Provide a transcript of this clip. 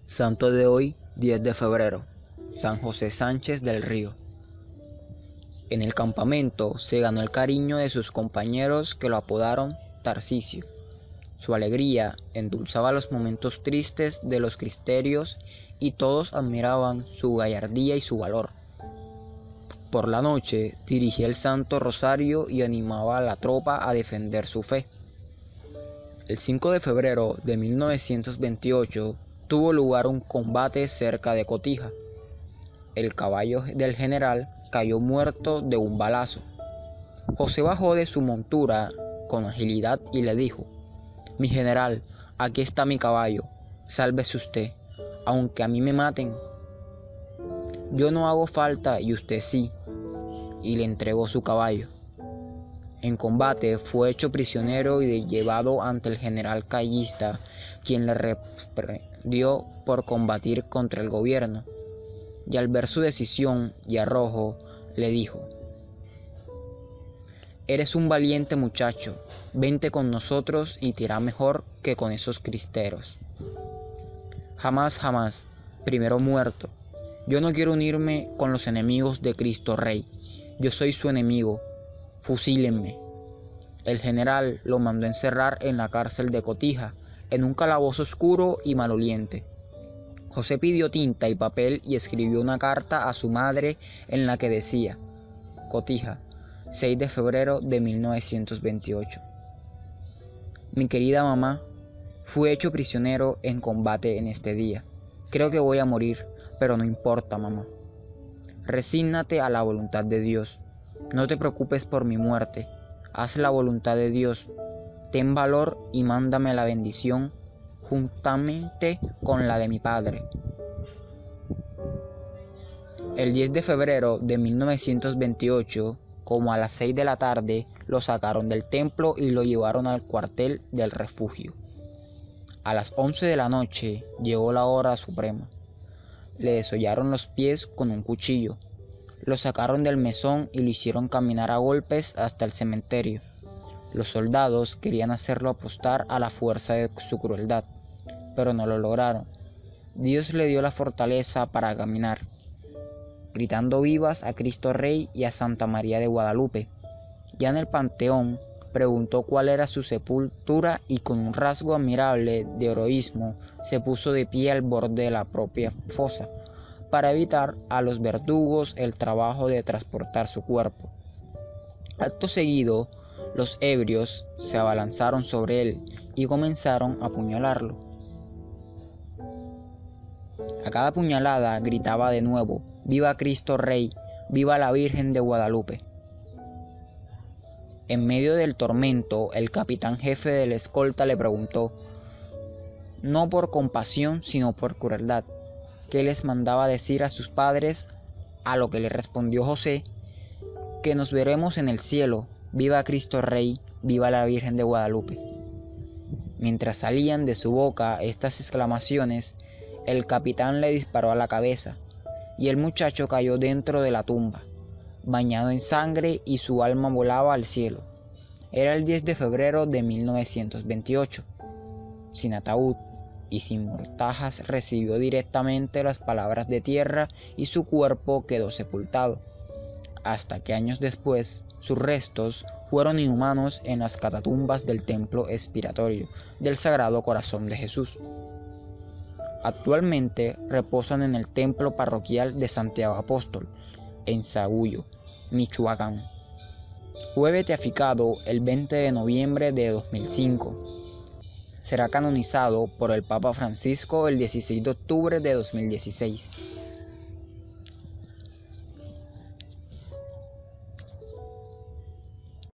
Santo de hoy, 10 de febrero, San José Sánchez del Río. En el campamento se ganó el cariño de sus compañeros que lo apodaron Tarcisio. Su alegría endulzaba los momentos tristes de los cristianos y todos admiraban su gallardía y su valor. Por la noche dirigía el Santo Rosario y animaba a la tropa a defender su fe. El 5 de febrero de 1928 tuvo lugar un combate cerca de Cotija. El caballo del general cayó muerto de un balazo. José bajó de su montura con agilidad y le dijo: «Mi general, aquí está mi caballo, sálvese usted, aunque a mí me maten. Yo no hago falta y usted sí», y le entregó su caballo. En combate fue hecho prisionero y llevado ante el general callista, quien le reprendió por combatir contra el gobierno, y al ver su decisión y arrojo, le dijo: «Eres un valiente muchacho, vente con nosotros y te irá mejor que con esos cristeros». Jamás, jamás, primero muerto. Yo no quiero unirme con los enemigos de Cristo Rey. Yo soy su enemigo. Fusílenme. El general lo mandó encerrar en la cárcel de Cotija, en un calabozo oscuro y maloliente. José pidió tinta y papel y escribió una carta a su madre en la que decía: «Cotija, 6 de febrero de 1928. Mi querida mamá, fui hecho prisionero en combate en este día. Creo que voy a morir, pero no importa, mamá. Resígnate a la voluntad de Dios. No te preocupes por mi muerte. Haz la voluntad de Dios. Ten valor y mándame la bendición juntamente con la de mi padre». El 10 de febrero de 1928, como a las 6 de la tarde, lo sacaron del templo y lo llevaron al cuartel del refugio. A las 11 de la noche llegó la hora suprema. Le desollaron los pies con un cuchillo. Lo sacaron del mesón y lo hicieron caminar a golpes hasta el cementerio. Los soldados querían hacerlo apostar a la fuerza de su crueldad, pero no lo lograron. Dios le dio la fortaleza para caminar, gritando vivas a Cristo Rey y a Santa María de Guadalupe. Ya en el panteón preguntó cuál era su sepultura y con un rasgo admirable de heroísmo se puso de pie al borde de la propia fosa, para evitar a los verdugos el trabajo de transportar su cuerpo. Acto seguido, los ebrios se abalanzaron sobre él y comenzaron a apuñalarlo. A cada puñalada gritaba de nuevo: «¡Viva Cristo Rey! ¡Viva la Virgen de Guadalupe!». En medio del tormento, el capitán jefe de la escolta le preguntó, no por compasión sino por crueldad, qué les mandaba decir a sus padres, a lo que le respondió José: «Que nos veremos en el cielo. Viva Cristo Rey, viva la Virgen de Guadalupe». Mientras salían de su boca estas exclamaciones, el capitán le disparó a la cabeza, y el muchacho cayó dentro de la tumba, bañado en sangre, y su alma volaba al cielo. Era el 10 de febrero de 1928. Sin ataúd y sin mortajas recibió directamente las palabras de tierra y su cuerpo quedó sepultado, hasta que años después sus restos fueron inhumados en las catatumbas del templo expiratorio del Sagrado Corazón de Jesús. Actualmente reposan en el templo parroquial de Santiago Apóstol, en Sahuyo, Michoacán. Fue beatificado el 20 de noviembre de 2005. Será canonizado por el Papa Francisco el 16 de octubre de 2016.